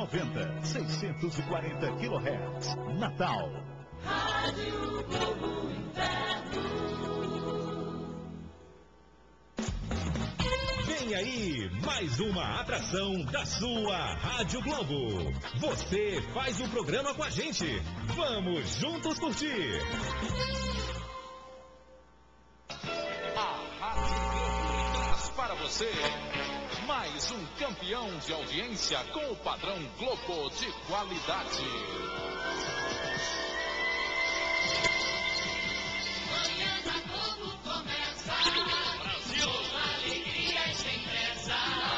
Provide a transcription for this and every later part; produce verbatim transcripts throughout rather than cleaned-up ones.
noventa, seiscentos e quarenta quilohertz. Natal. Rádio Globo Inverno. Vem aí, mais uma atração da sua Rádio Globo. Você faz o programa com a gente. Vamos juntos curtir. A Rádio Globo traz para você mais um campeão de audiência com o padrão Globo de qualidade. Manhã da Globo começa. Brasil. Com alegria e sem pressa.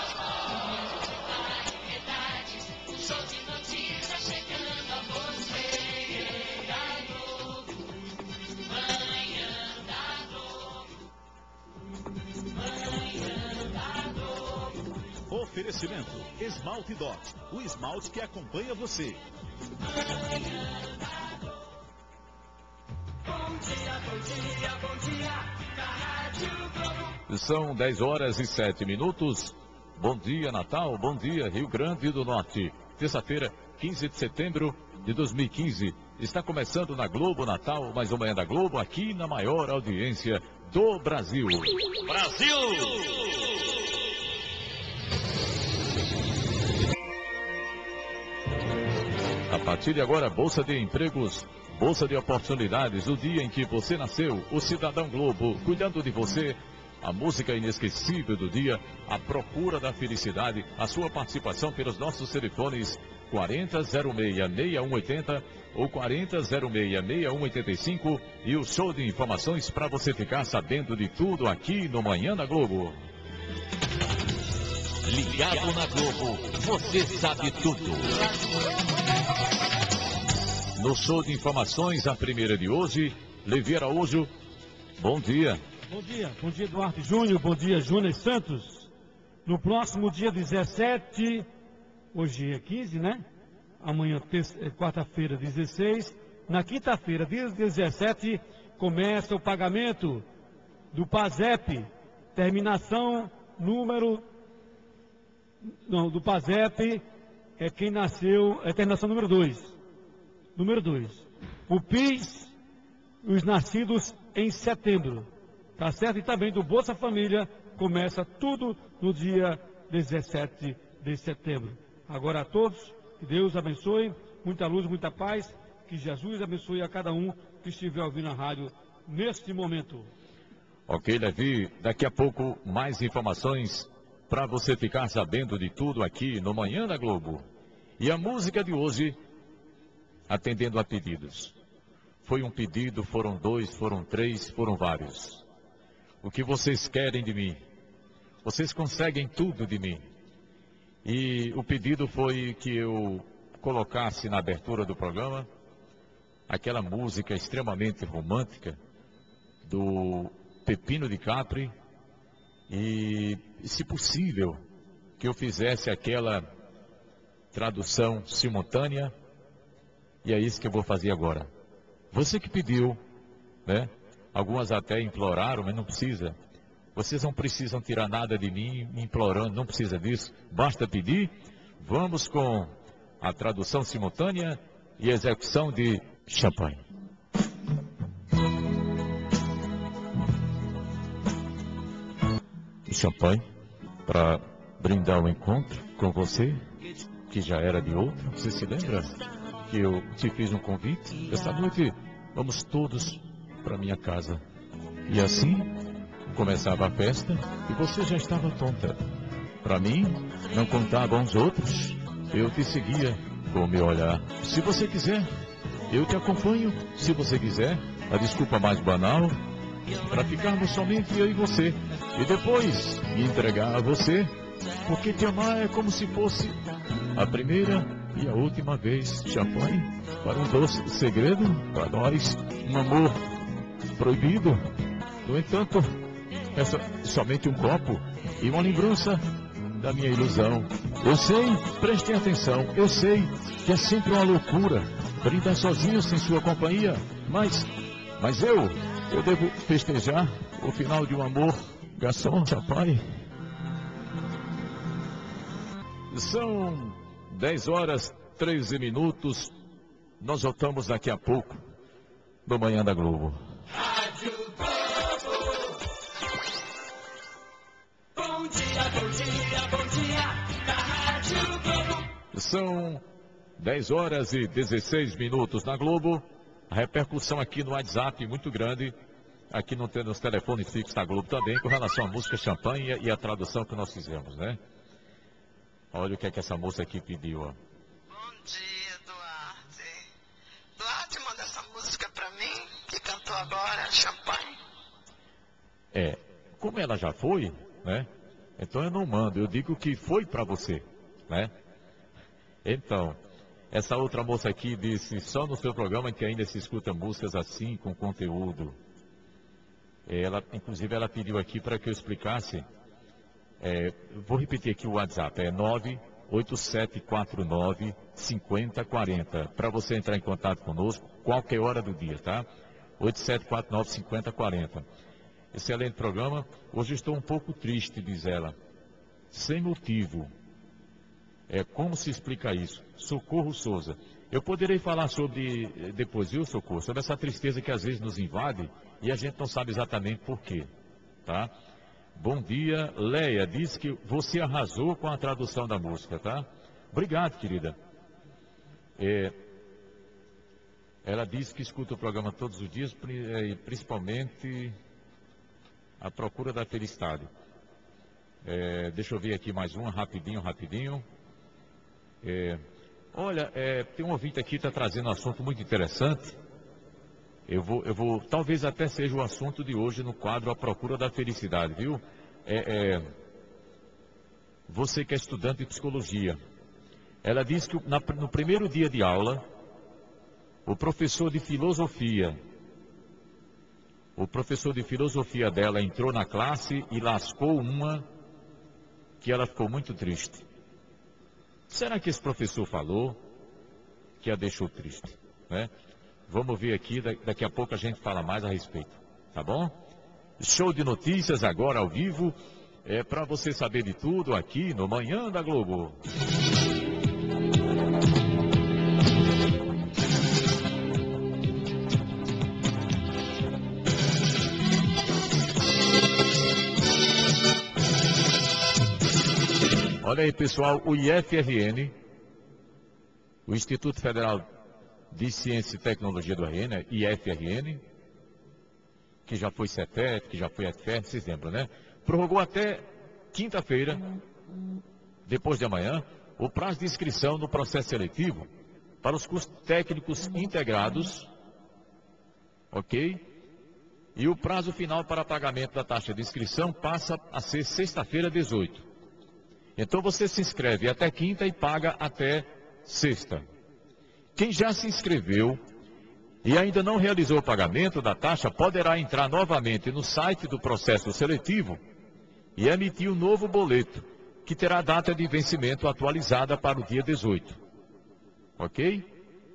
Variedades, um show de notícias chegando a você. Da Globo. Manhã da Globo. Manhã da Globo. Oferecimento Esmalte Dot, o esmalte que acompanha você. Bom dia, bom dia, bom dia, da Rádio Globo. São dez horas e sete minutos. Bom dia, Natal. Bom dia, Rio Grande do Norte. Terça-feira, quinze de setembro de dois mil e quinze. Está começando na Globo Natal, mais uma manhã da Globo, aqui na maior audiência do Brasil. Brasil! A partir de agora, Bolsa de Empregos, Bolsa de Oportunidades, o dia em que você nasceu, o Cidadão Globo, cuidando de você, a música inesquecível do dia, a procura da felicidade, a sua participação pelos nossos telefones quarenta zero seis, seis um oito zero ou quarenta zero seis, seis um oito cinco e o show de informações para você ficar sabendo de tudo aqui no Manhã da Globo. Ligado na Globo, você sabe tudo. No show de informações, a primeira de hoje, Levi Araújo, bom dia. Bom dia, bom dia Duarte Júnior, bom dia Júnior Santos. No próximo dia dezessete, hoje é quinze, né? Amanhã, quarta-feira, dezesseis. Na quinta-feira, dia dezessete, começa o pagamento do PASEP, terminação número... Não, do PASEP é quem nasceu, é terminação número dois. Número dois. O PIS, os nascidos em setembro. Tá certo? E também do Bolsa Família, começa tudo no dia dezessete de setembro. Agora a todos, que Deus abençoe, muita luz, muita paz, que Jesus abençoe a cada um que estiver ouvindo a rádio neste momento. Ok, Levi, daqui a pouco mais informações para você ficar sabendo de tudo aqui no Manhã da Globo. E a música de hoje, atendendo a pedidos. Foi um pedido, foram dois, foram três, foram vários. O que vocês querem de mim? Vocês conseguem tudo de mim. E o pedido foi que eu colocasse na abertura do programa aquela música extremamente romântica do Pepino de Capri e, se possível, que eu fizesse aquela tradução simultânea. E é isso que eu vou fazer agora. Você que pediu, né? Algumas até imploraram, mas não precisa. Vocês não precisam tirar nada de mim implorando, não precisa disso. Basta pedir. Vamos com a tradução simultânea e execução de Champanhe. Champanhe para brindar o encontro com você, que já era de outro. Você se lembra que eu te fiz um convite? Esta noite vamos todos para minha casa. E assim começava a festa e você já estava tonta. Para mim, não contavam os outros. Eu te seguia com o meu olhar. Se você quiser, eu te acompanho. Se você quiser, a desculpa mais banal, para ficarmos somente eu e você. E depois me entregar a você, porque te amar é como se fosse a primeira e a última vez. Champanhe para um doce segredo, para nós, um amor proibido. No entanto, é so, somente um copo e uma lembrança da minha ilusão. Eu sei, prestem atenção, eu sei que é sempre uma loucura brindar sozinho sem sua companhia, mas, mas eu, eu devo festejar o final de um amor. Garçom, champanhe. São dez horas, treze minutos. Nós voltamos daqui a pouco no Manhã da Globo. Rádio Globo. Bom dia, bom dia, bom dia, da Rádio Globo. São dez horas e dezesseis minutos na Globo. A repercussão aqui no WhatsApp muito grande. Aqui não tem nos telefones fixos da Globo também, com relação à música Champanhe e a tradução que nós fizemos, né? Olha o que é que essa moça aqui pediu, ó. Bom dia, Duarte. Duarte, manda essa música pra mim, que cantou agora, Champanhe. É, como ela já foi, né? Então eu não mando, eu digo que foi pra você, né? Então, essa outra moça aqui disse, só no seu programa que ainda se escuta músicas assim, com conteúdo. Ela, inclusive, ela pediu aqui para que eu explicasse. É, vou repetir aqui o WhatsApp, é nove oito sete quatro nove cinco zero quatro zero, para você entrar em contato conosco, qualquer hora do dia, tá? oito sete quatro nove cinco zero quatro zero. Excelente programa. Hoje estou um pouco triste, diz ela. Sem motivo. É, como se explica isso? Socorro Souza. Eu poderei falar sobre, depois, viu, Socorro, sobre essa tristeza que às vezes nos invade e a gente não sabe exatamente por quê, tá? Bom dia, Leia, diz que você arrasou com a tradução da música, tá? Obrigado, querida. É, ela diz que escuta o programa todos os dias, principalmente a procura da felicidade. É, deixa eu ver aqui mais uma, rapidinho, rapidinho. É, olha, é, tem um ouvinte aqui que está trazendo um assunto muito interessante. Eu vou, eu vou, talvez até seja o assunto de hoje no quadro A Procura da Felicidade, viu? É, é, você que é estudante de psicologia. Ela diz que na, no primeiro dia de aula, o professor de filosofia, o professor de filosofia dela entrou na classe e lascou uma que ela ficou muito triste. Será que esse professor falou que a deixou triste, né? Vamos ver aqui, daqui a pouco a gente fala mais a respeito, tá bom? Show de notícias agora ao vivo, é para você saber de tudo aqui no Manhã da Globo. Olha aí, pessoal, o I F R N, o Instituto Federal de Ciência e Tecnologia do R N, I F R N, que já foi CETEP, que já foi F E R, vocês lembram, né? Prorrogou até quinta-feira, depois de amanhã, o prazo de inscrição no processo seletivo para os cursos técnicos integrados, ok? E o prazo final para pagamento da taxa de inscrição passa a ser sexta-feira, dezoito. Então você se inscreve até quinta e paga até sexta. Quem já se inscreveu e ainda não realizou o pagamento da taxa poderá entrar novamente no site do processo seletivo e emitir um novo boleto, que terá data de vencimento atualizada para o dia dezoito. Ok?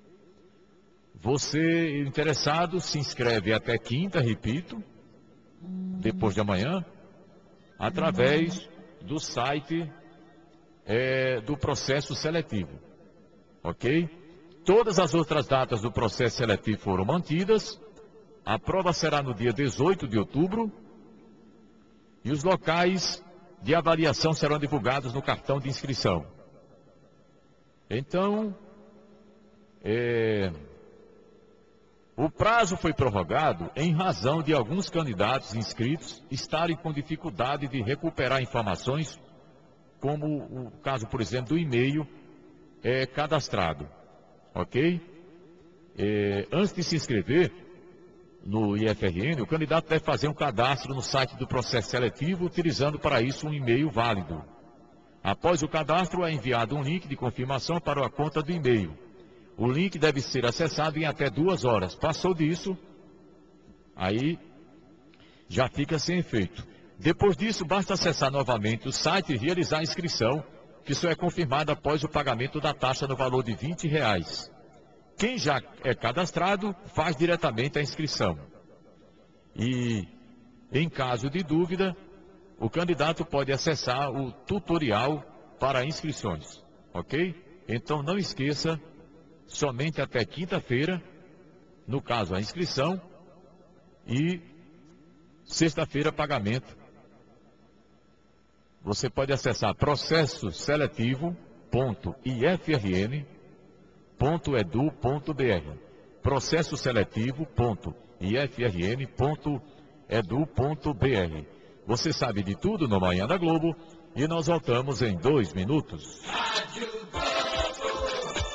Você interessado se inscreve até quinta, repito, depois de amanhã, através do site é, do processo seletivo. Ok? Todas as outras datas do processo seletivo foram mantidas. A prova será no dia dezoito de outubro. E os locais de avaliação serão divulgados no cartão de inscrição. Então, é, o prazo foi prorrogado em razão de alguns candidatos inscritos estarem com dificuldade de recuperar informações, como o caso, por exemplo, do e-mail é, cadastrado. Ok? É, antes de se inscrever no I F R N, o candidato deve fazer um cadastro no site do processo seletivo, utilizando para isso um e-mail válido. Após o cadastro, é enviado um link de confirmação para a conta do e-mail. O link deve ser acessado em até duas horas. Passou disso, aí já fica sem efeito. Depois disso, basta acessar novamente o site e realizar a inscrição, que só é confirmada após o pagamento da taxa no valor de vinte reais. Quem já é cadastrado, faz diretamente a inscrição. E, em caso de dúvida, o candidato pode acessar o tutorial para inscrições. Ok? Então não esqueça, somente até quinta-feira, no caso a inscrição, e sexta-feira pagamento. Você pode acessar processo seletivo ponto i f r n ponto edu ponto b r, processo seletivo ponto i f r n ponto edu ponto b r. Você sabe de tudo no Manhã da Globo e nós voltamos em dois minutos. Rádio Globo.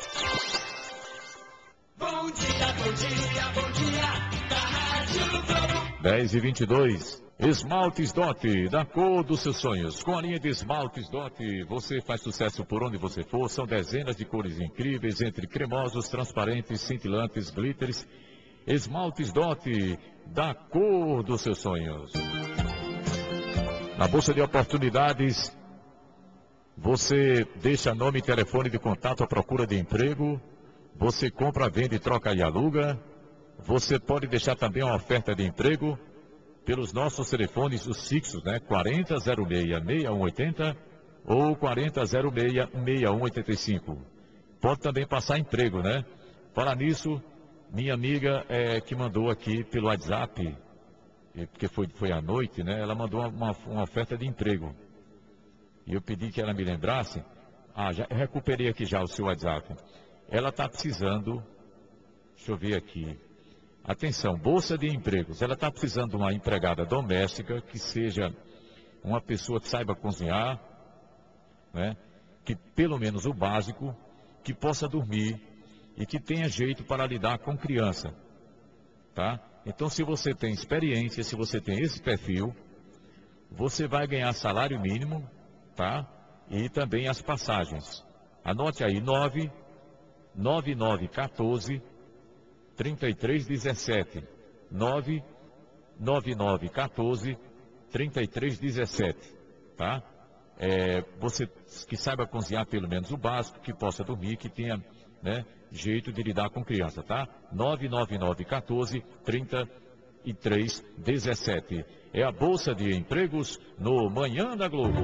Bom dia, bom dia, bom dia, da Rádio Globo. dez e vinte e dois. Esmaltes Dot, da cor dos seus sonhos. Com a linha de Esmaltes Dot, você faz sucesso por onde você for. São dezenas de cores incríveis, entre cremosos, transparentes, cintilantes, glitters. Esmaltes Dot, da cor dos seus sonhos. Na Bolsa de Oportunidades, você deixa nome e telefone de contato à procura de emprego. Você compra, vende, troca e aluga. Você pode deixar também uma oferta de emprego pelos nossos telefones, os fixos, né? quarenta zero seis, seis um oito zero ou quarenta zero seis, seis um oito cinco. Pode também passar emprego, né? Falar nisso, minha amiga é, que mandou aqui pelo WhatsApp, porque foi, foi à noite, né? Ela mandou uma, uma oferta de emprego. E eu pedi que ela me lembrasse. Ah, já recuperei aqui já o seu WhatsApp. Ela está precisando, deixa eu ver aqui. Atenção, Bolsa de Empregos. Ela está precisando de uma empregada doméstica que seja uma pessoa que saiba cozinhar, né? Que pelo menos o básico, que possa dormir e que tenha jeito para lidar com criança, tá? Então, se você tem experiência, se você tem esse perfil, você vai ganhar salário mínimo, tá? E também as passagens. Anote aí, nove nove nove um quatro, trinta e três dezessete. nove nove nove um quatro, trinta e três dezessete. Tá? É, você que saiba cozinhar pelo menos o básico, que possa dormir, que tenha, né, jeito de lidar com criança, tá? nove nove nove um quatro, trinta e três dezessete. É a Bolsa de Empregos no Manhã da Globo.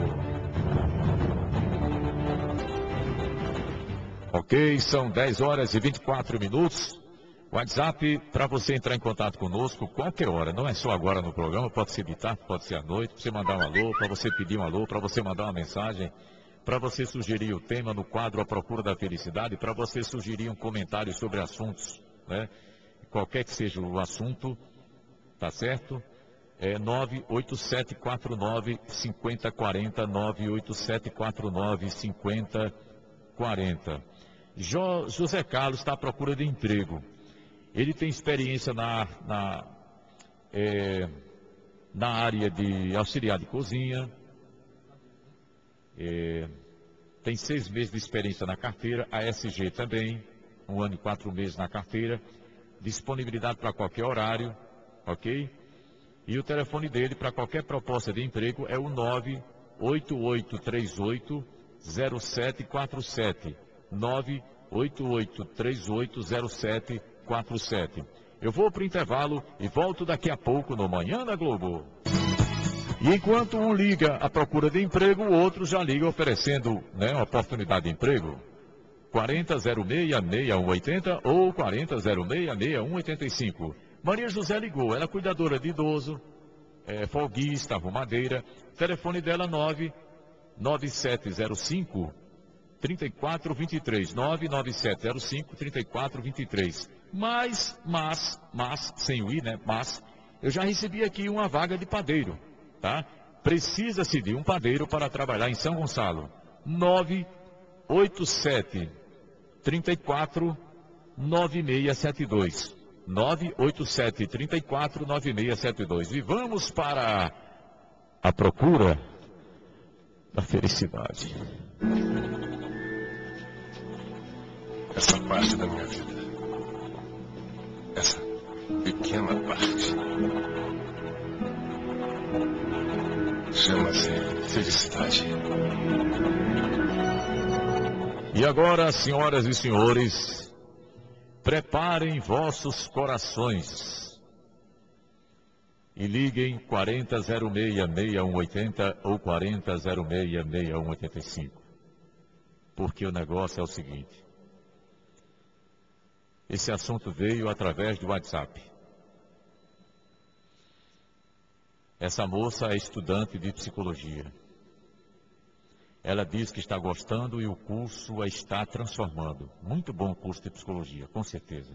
Ok, são dez horas e vinte e quatro minutos. WhatsApp para você entrar em contato conosco qualquer hora, não é só agora no programa, pode ser de tarde, pode ser à noite, para você mandar um alô, para você pedir um alô, para você mandar uma mensagem, para você sugerir o tema no quadro A Procura da Felicidade, para você sugerir um comentário sobre assuntos, né? Qualquer que seja o assunto, tá certo? É nove oito sete quatro nove, cinco zero quatro zero, nove oito sete quatro nove, cinco zero quatro zero. Jo, José Carlos está à procura de emprego. Ele tem experiência na, na, é, na área de auxiliar de cozinha, é, tem seis meses de experiência na carteira, a S G também, um ano e quatro meses na carteira, disponibilidade para qualquer horário, ok? E o telefone dele para qualquer proposta de emprego é o nove oito oito três oito, zero sete quatro sete, nove oito oito três oito, zero sete quatro sete. Eu vou para o intervalo e volto daqui a pouco no Manhã da Globo. E enquanto um liga à procura de emprego, o outro já liga oferecendo, né, uma oportunidade de emprego. quarenta zero seis, seis um oito zero ou quarenta zero seis, seis um oito cinco. Maria José ligou, ela é cuidadora de idoso, é, folguista, arrumadeira. Telefone dela nove nove sete zero cinco, três quatro dois três. nove nove sete zero cinco, três quatro dois três. Mas, mas, mas, sem o i, né? Mas, eu já recebi aqui uma vaga de padeiro, tá? Precisa-se de um padeiro para trabalhar em São Gonçalo. nove oito sete, três quatro, nove seis sete dois. nove oito sete, três quatro, nove seis sete dois. E vamos para a procura da felicidade. Essa parte da minha vida, essa pequena parte, chama-se felicidade. E agora, senhoras e senhores, preparem vossos corações e liguem quarenta zero seis, seis um oito zero ou quarenta zero seis, seis um oito cinco. porque o negócio é o seguinte. Esse assunto veio através do WhatsApp. Essa moça é estudante de psicologia. Ela diz que está gostando e o curso a está transformando. Muito bom o curso de psicologia, com certeza.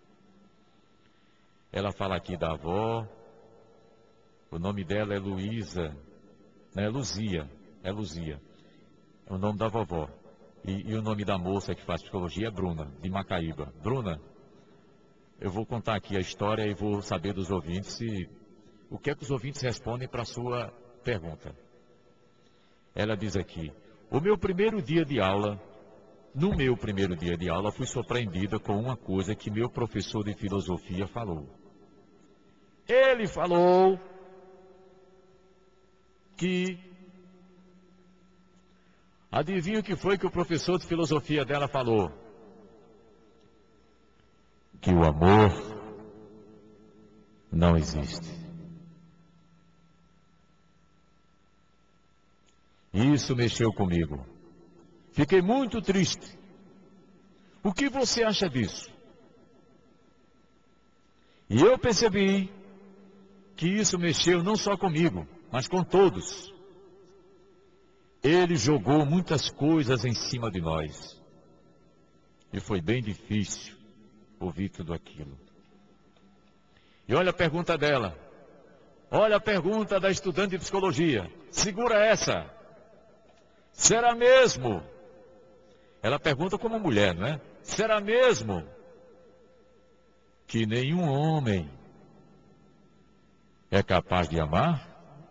Ela fala aqui da avó. O nome dela é Luísa. Não é Luzia. É Luzia. É o nome da vovó. E, e o nome da moça que faz psicologia é Bruna, de Macaíba. Bruna, eu vou contar aqui a história e vou saber dos ouvintes se, o que é que os ouvintes respondem para a sua pergunta. Ela diz aqui, o meu primeiro dia de aula, no meu primeiro dia de aula, fui surpreendida com uma coisa que meu professor de filosofia falou. Ele falou que, adivinha o que foi que o professor de filosofia dela falou? Que o amor não existe. Isso mexeu comigo. Fiquei muito triste. O que você acha disso? E eu percebi que isso mexeu não só comigo, mas com todos. Ele jogou muitas coisas em cima de nós. E foi bem difícil ouvir tudo aquilo. E olha a pergunta dela. Olha a pergunta da estudante de psicologia. Segura essa. Será mesmo? Ela pergunta como mulher, não é? Será mesmo que nenhum homem é capaz de amar?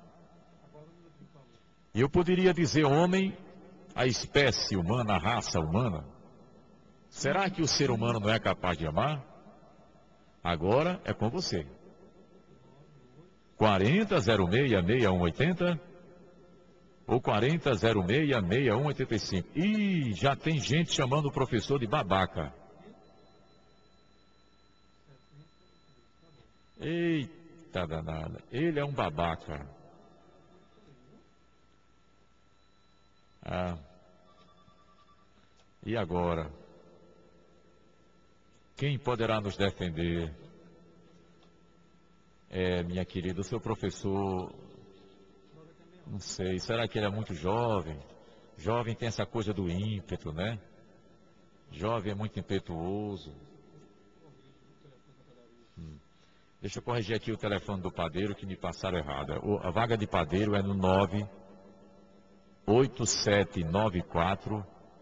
E eu poderia dizer homem, a espécie humana, a raça humana. Será que o ser humano não é capaz de amar? Agora é com você. quarenta, zero seis, seis um oito zero ou quarenta, zero seis, seis um oito cinco. Ih, já tem gente chamando o professor de babaca. Eita danada, ele é um babaca. Ah. E agora? Quem poderá nos defender? É, minha querida, o seu professor, não sei, será que ele é muito jovem? Jovem tem essa coisa do ímpeto, né? Jovem é muito impetuoso. Hum. Deixa eu corrigir aqui o telefone do padeiro que me passaram errado. A vaga de padeiro é no nove oito sete nove quatro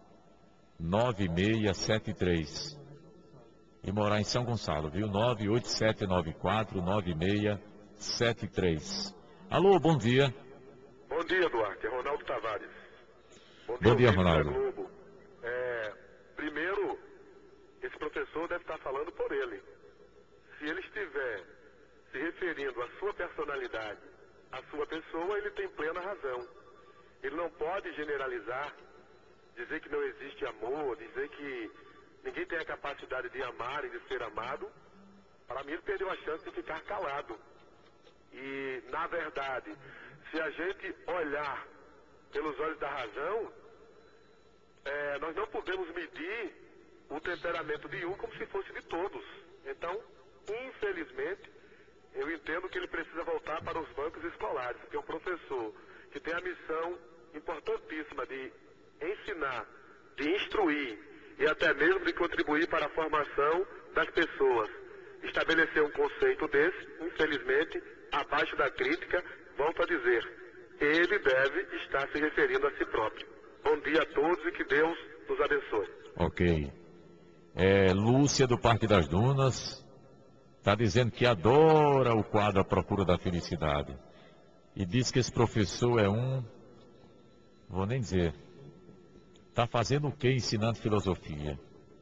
nove seis sete três. E morar em São Gonçalo, viu? nove oito sete nove quatro nove seis sete três. Alô, bom dia. Bom dia, Duarte. É Ronaldo Tavares. Bom dia, bom dia Ronaldo. Globo. É, primeiro, esse professor deve estar falando por ele. Se ele estiver se referindo à sua personalidade, à sua pessoa, ele tem plena razão. Ele não pode generalizar, dizer que não existe amor, dizer que ninguém tem a capacidade de amar e de ser amado. Para mim, ele perdeu a chance de ficar calado. E, na verdade, se a gente olhar pelos olhos da razão, é, nós não podemos medir o temperamento de um como se fosse de todos. Então, infelizmente, eu entendo que ele precisa voltar para os bancos escolares, porque é um professor que tem a missão importantíssima de ensinar, de instruir e até mesmo de contribuir para a formação das pessoas. Estabelecer um conceito desse, infelizmente, abaixo da crítica, volto a dizer, ele deve estar se referindo a si próprio. Bom dia a todos e que Deus nos abençoe. Ok. É, Lúcia do Parque das Dunas está dizendo que adora o quadro A Procura da Felicidade. E diz que esse professor é um, vou nem dizer, está fazendo o que ensinando filosofia?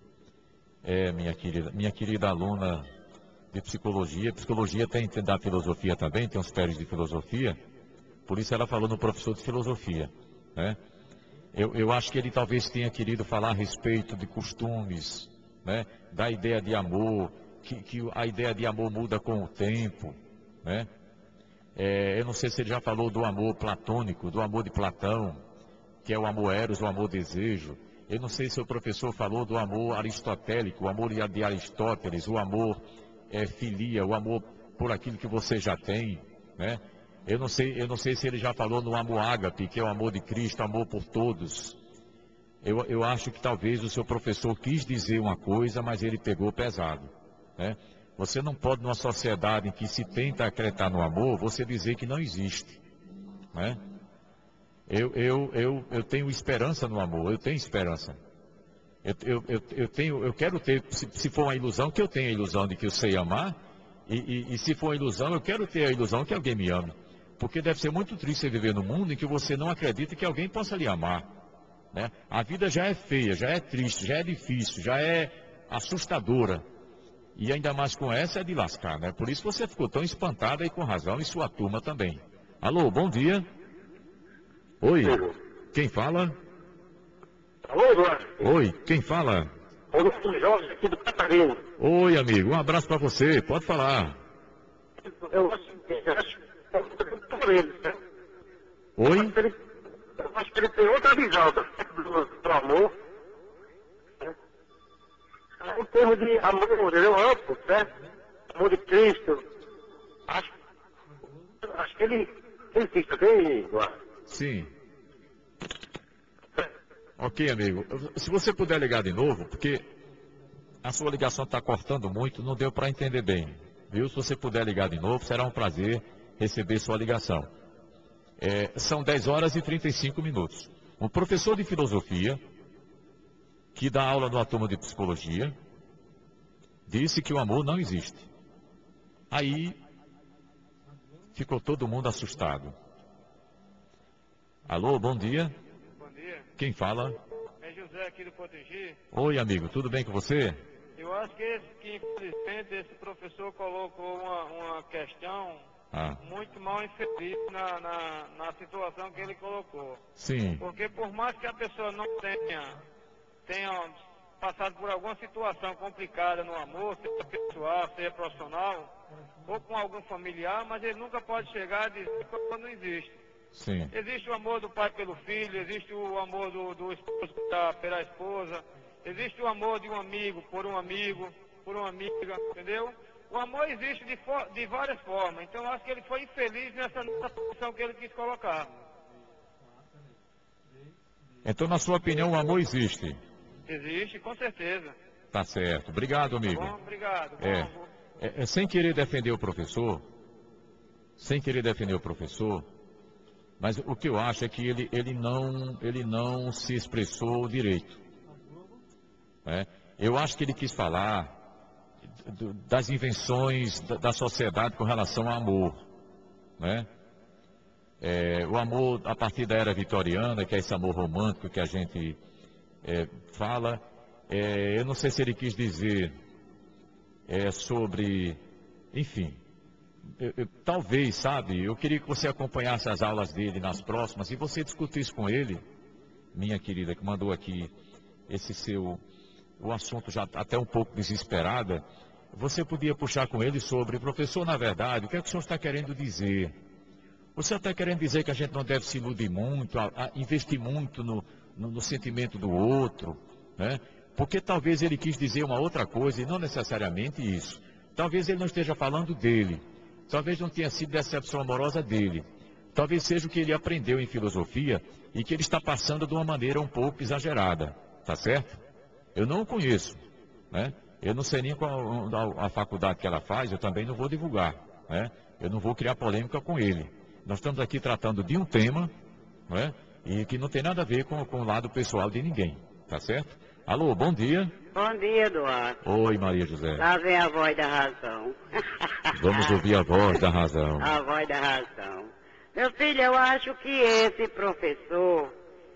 É, minha querida, minha querida aluna de psicologia, psicologia tem, tem da filosofia também, tem uns pés de filosofia, por isso ela falou no professor de filosofia, né? Eu, eu acho que ele talvez tenha querido falar a respeito de costumes, né? Da ideia de amor, que, que a ideia de amor muda com o tempo, né? É, eu não sei se ele já falou do amor platônico, do amor de Platão, que é o amor eros, o amor desejo. Eu não sei se o professor falou do amor aristotélico, o amor de Aristóteles, o amor é, filia, o amor por aquilo que você já tem, né? Eu não sei, eu não sei se ele já falou no amor ágape, que é o amor de Cristo, amor por todos. Eu, eu acho que talvez o seu professor quis dizer uma coisa, mas ele pegou pesado, né? Você não pode, numa sociedade em que se tenta acreditar no amor, você dizer que não existe, né? Eu, eu, eu, eu tenho esperança no amor, eu tenho esperança. Eu, eu, eu, eu, tenho, eu quero ter, se, se for uma ilusão, que eu tenha a ilusão de que eu sei amar, e, e, e se for uma ilusão, eu quero ter a ilusão que alguém me ame. Porque deve ser muito triste você viver num mundo em que você não acredita que alguém possa lhe amar, né? A vida já é feia, já é triste, já é difícil, já é assustadora. E ainda mais com essa é de lascar, né? Por isso você ficou tão espantada e com razão, e sua turma também. Alô, bom dia. Oi, quem fala? Alô, Eduardo. Oi, quem fala? Eu sou Jorge aqui do Catarina. Oi, amigo, um abraço pra você, pode falar. Eu acho que por ele, né? Oi? Eu acho que ele, eu acho que ele tem outra visão do, do, do amor. Né? Em termos de amor, ele é amplo, né? Amor de Cristo. Acho, acho que ele tem Cristo, tem, Eduardo? Sim. Ok, amigo. Se você puder ligar de novo, porque a sua ligação está cortando muito, não deu para entender bem. Viu? Se você puder ligar de novo, será um prazer receber sua ligação. É, são dez horas e trinta e cinco minutos. Um professor de filosofia, que dá aula numa turma de psicologia, disse que o amor não existe. Aí, ficou todo mundo assustado. Alô, bom dia. Bom dia. Quem fala? É José aqui do Potengi. Oi, amigo, tudo bem com você? Eu acho que, esse, que infelizmente esse professor colocou uma, uma questão ah. muito mal infeliz na, na, na situação que ele colocou. Sim. Porque por mais que a pessoa não tenha, tenha passado por alguma situação complicada no amor, seja pessoal, seja profissional, ou com algum familiar, mas ele nunca pode chegar a dizer que não existe. Sim. Existe o amor do pai pelo filho, existe o amor do, do esposo pela esposa, existe o amor de um amigo por um amigo, por uma amiga, entendeu? O amor existe de, de várias formas, então eu acho que ele foi infeliz nessa, nessa posição que ele quis colocar. Então, na sua opinião, o amor existe? Existe, com certeza. Tá certo. Obrigado, amigo. Tá bom, obrigado. É, bom. é, é, sem querer defender o professor, sem querer defender o professor, mas o que eu acho é que ele, ele, não, ele não se expressou direito. Né? Eu acho que ele quis falar do, das invenções da, da sociedade com relação ao amor. Né? É, o amor a partir da era vitoriana, que é esse amor romântico que a gente é, fala. É, eu não sei se ele quis dizer é, sobre, enfim... Eu, eu, talvez, sabe, eu queria que você acompanhasse as aulas dele nas próximas e você discutisse com ele, minha querida, que mandou aqui esse seu, o assunto já até um pouco desesperada, você podia puxar com ele sobre, professor, na verdade, o que é que o senhor está querendo dizer? Você está querendo dizer que a gente não deve se iludir muito, a, a investir muito no, no, no sentimento do outro, né? Porque talvez ele quis dizer uma outra coisa e não necessariamente isso. Talvez ele não esteja falando dele. Talvez não tenha sido decepção amorosa dele. Talvez seja o que ele aprendeu em filosofia e que ele está passando de uma maneira um pouco exagerada. Tá certo? Eu não o conheço, né? Eu não sei nem qual a, a faculdade que ela faz, eu também não vou divulgar, né? Eu não vou criar polêmica com ele. Nós estamos aqui tratando de um tema, né? E que não tem nada a ver com, com o lado pessoal de ninguém. Tá certo? Alô, bom dia. Bom dia, Eduardo. Oi, Maria José. Lá vem a voz da razão. Vamos ouvir a voz da razão. A voz da razão. Meu filho, eu acho que esse professor,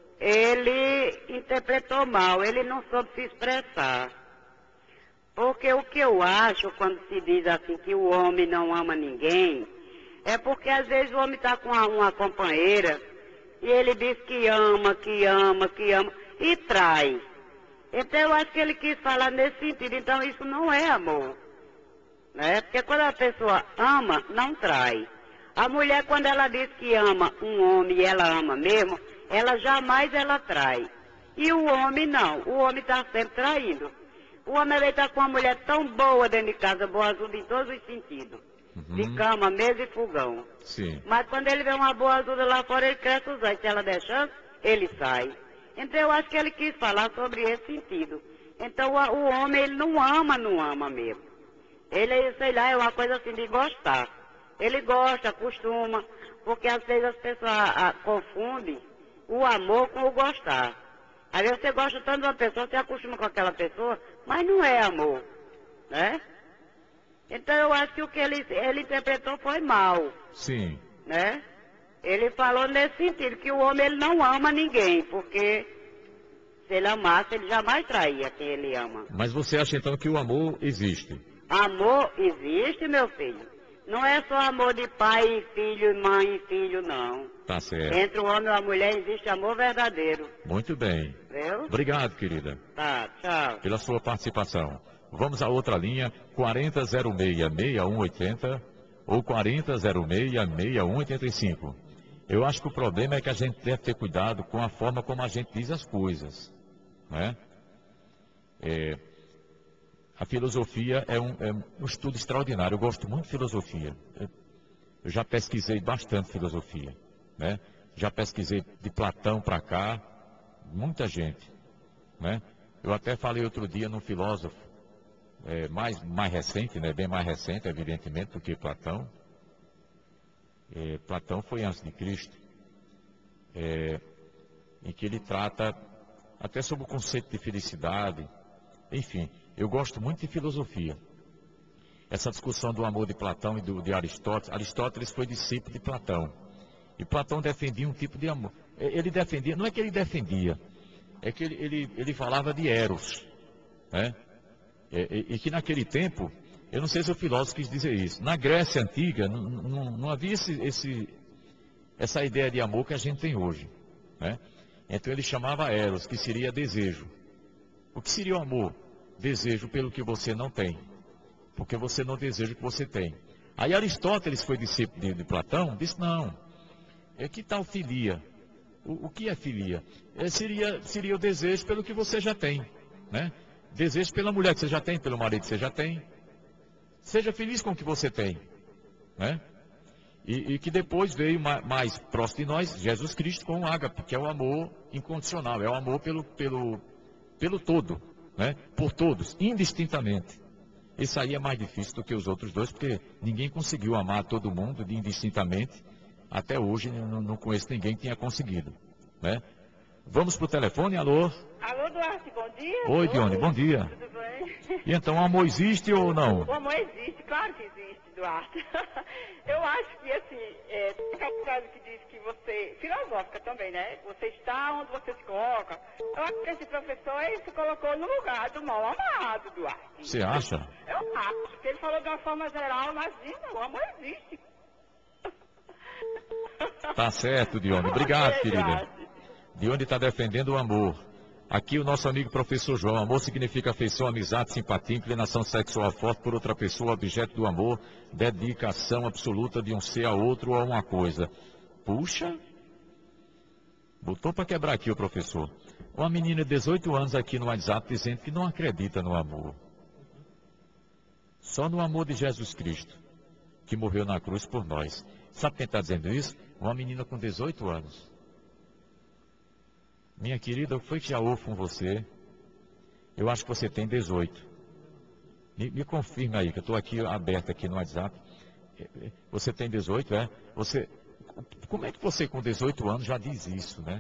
ele interpretou mal, ele não soube se expressar. Porque o que eu acho quando se diz assim que o homem não ama ninguém, é porque às vezes o homem está com uma, uma companheira e ele diz que ama, que ama, que ama e trai. Então eu acho que ele quis falar nesse sentido, então isso não é amor, né? Porque quando a pessoa ama, não trai. A mulher, quando ela diz que ama um homem e ela ama mesmo, ela jamais ela trai. E o homem não, o homem está sempre traindo. O homem está com uma mulher tão boa dentro de casa, boa azul em todos os sentidos. Uhum. De cama, mesa e fogão. Sim. Mas quando ele vê uma boa ajuda lá fora, ele cresce os olhos. Se ela der chance, ele sai. Então eu acho que ele quis falar sobre esse sentido. Então o, o homem, ele não ama, não ama mesmo. Ele, sei lá, é uma coisa assim de gostar. Ele gosta, costuma, porque às vezes as pessoas a, a, confundem o amor com o gostar. Às vezes você gosta tanto de uma pessoa, você acostuma com aquela pessoa, mas não é amor, né? Então eu acho que o que ele, ele interpretou foi mal. Sim. Né? Ele falou nesse sentido, que o homem ele não ama ninguém, porque se ele amasse, ele jamais traía quem ele ama. Mas você acha então que o amor existe? Amor existe, meu filho. Não é só amor de pai e filho, mãe e filho, não. Tá certo. Entre o homem e a mulher existe amor verdadeiro. Muito bem. Viu? Obrigado, querida. Tá, tchau. Pela sua participação. Vamos à outra linha, quarenta zero seis, seis um oito zero ou quarenta zero seis, seis um oito cinco. Eu acho que o problema é que a gente deve ter cuidado com a forma como a gente diz as coisas, né? É, a filosofia é um, é um estudo extraordinário. Eu gosto muito de filosofia. Eu, eu já pesquisei bastante filosofia, né? Já pesquisei de Platão para cá, muita gente, né? Eu até falei outro dia num filósofo, é, mais, mais recente, né? Bem mais recente, evidentemente, do que Platão. É, Platão foi antes de Cristo, é, em que ele trata até sobre o conceito de felicidade. Enfim, eu gosto muito de filosofia. Essa discussão do amor de Platão e do, de Aristóteles. Aristóteles foi discípulo de Platão. E Platão defendia um tipo de amor. Ele defendia, não é que ele defendia, é que ele, ele, ele falava de Eros, né? E, e, e que naquele tempo, eu não sei se o filósofo quis dizer isso, na Grécia Antiga não, não, não havia esse, esse, essa ideia de amor que a gente tem hoje, né? Então ele chamava Eros, que seria desejo. O que seria o amor? Desejo pelo que você não tem, porque você não deseja o que você tem. Aí Aristóteles foi discípulo de, de Platão, disse não, é que tal filia? O, o que é filia? É, seria, seria o desejo pelo que você já tem, né? Desejo pela mulher que você já tem, pelo marido que você já tem. Seja feliz com o que você tem, né? E, e que depois veio mais, mais próximo de nós, Jesus Cristo com o ágape, que é o amor incondicional, é o amor pelo, pelo, pelo todo, né? Por todos, indistintamente. Esse aí é mais difícil do que os outros dois, porque ninguém conseguiu amar todo mundo de indistintamente. Até hoje não, não conheço ninguém que tenha conseguido, né? Vamos para o telefone, alô? Alô, Duarte, bom dia. Oi, Dione, bom dia. Tudo bem? E então, o amor existe ou não? O amor existe, claro que existe, Duarte. Eu acho que, assim, é, tem aquela frase que diz que você, filosófica também, né? Você está onde você se coloca. Eu acho que esse professor, ele se colocou no lugar do mal amado, Duarte. Você acha? Eu acho que ele falou de uma forma geral, mas não, o amor existe. Tá certo, Dione. Obrigado, querida. Dione está defendendo o amor. Aqui o nosso amigo professor João. Amor significa afeição, amizade, simpatia, inclinação sexual forte por outra pessoa, objeto do amor, dedicação absoluta de um ser a outro ou a uma coisa. Puxa! Botou para quebrar aqui o professor. Uma menina de dezoito anos aqui no WhatsApp dizendo que não acredita no amor. Só no amor de Jesus Cristo, que morreu na cruz por nós. Sabe quem está dizendo isso? Uma menina com dezoito anos. Minha querida, o que foi que já houve com você? Eu acho que você tem dezoito. Me, me confirma aí, que eu estou aqui aberto aqui no WhatsApp. Você tem dezoito, é? Você, como é que você com dezoito anos já diz isso, né?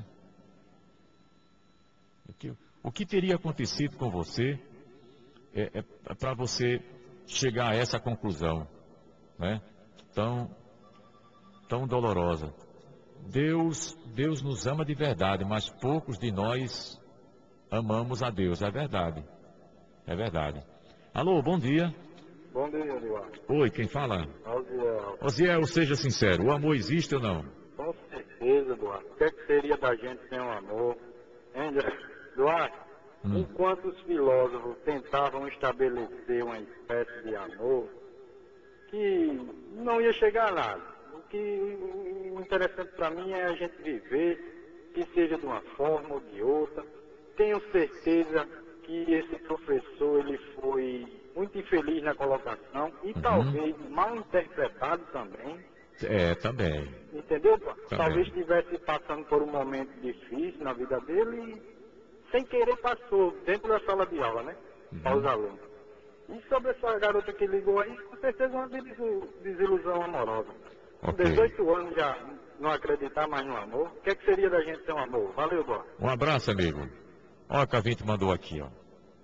O que, o que teria acontecido com você é, é para você chegar a essa conclusão, né? Tão, tão dolorosa. Deus, Deus nos ama de verdade, mas poucos de nós amamos a Deus. É verdade. É verdade. Alô, bom dia. Bom dia, Eduardo. Oi, quem fala? Osiel. Osiel, seja sincero, o amor existe ou não? Com certeza, Eduardo. O que, é que seria da gente sem um amor? Hein, Eduardo? Hum. Enquanto os filósofos tentavam estabelecer uma espécie de amor que não ia chegar a nada. O que o interessante para mim é a gente viver, que seja de uma forma ou de outra, tenho certeza que esse professor ele foi muito infeliz na colocação e Uhum. talvez mal interpretado também. É, também. Entendeu? Também. Talvez estivesse passando por um momento difícil na vida dele e sem querer passou dentro da sala de aula, né? Uhum. Para os alunos. E sobre essa garota que ligou aí, com certeza uma desilu- desilusão amorosa. Com Ok. dezoito anos já não acreditar mais no amor. O que, é que seria da gente ter um amor? Valeu, Eduardo. Um abraço, amigo. Olha o que a gente mandou aqui, ó.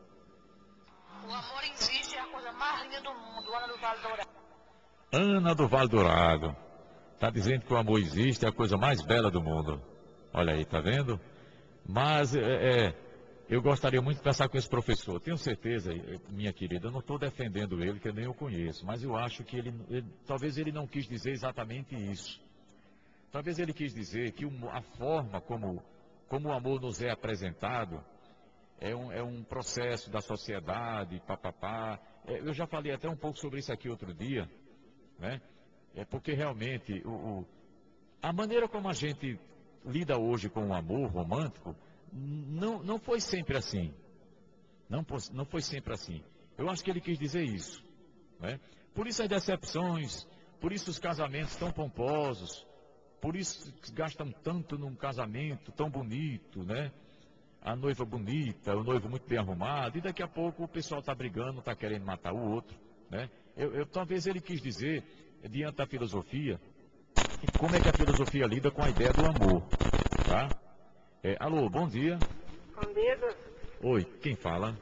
O amor existe, é a coisa mais linda do mundo, Ana do Vale Dourado. Ana do Vale Dourado. Tá dizendo que o amor existe, é a coisa mais bela do mundo. Olha aí, tá vendo? Mas, é, é, eu gostaria muito de conversar com esse professor. Tenho certeza, minha querida, eu não estou defendendo ele, que eu nem o conheço. Mas eu acho que ele, ele, talvez ele não quis dizer exatamente isso. Talvez ele quis dizer que o- a forma como, como o amor nos é apresentado é um, é um processo da sociedade, papapá. É, eu já falei até um pouco sobre isso aqui outro dia, né? É porque realmente o, o- a maneira como a gente lida hoje com o amor romântico não, não foi sempre assim. Não, pos- não foi sempre assim. Eu acho que ele quis dizer isso, né? Por isso as decepções, por isso os casamentos tão pomposos, por isso que gastam tanto num casamento tão bonito, né? A noiva bonita, o noivo muito bem arrumado, e daqui a pouco o pessoal está brigando, está querendo matar o outro, né? Eu, eu- talvez ele quis dizer, diante da filosofia, como é que a filosofia lida com a ideia do amor, tá? É, alô, bom dia. Bom dia, doutor. Oi, quem fala?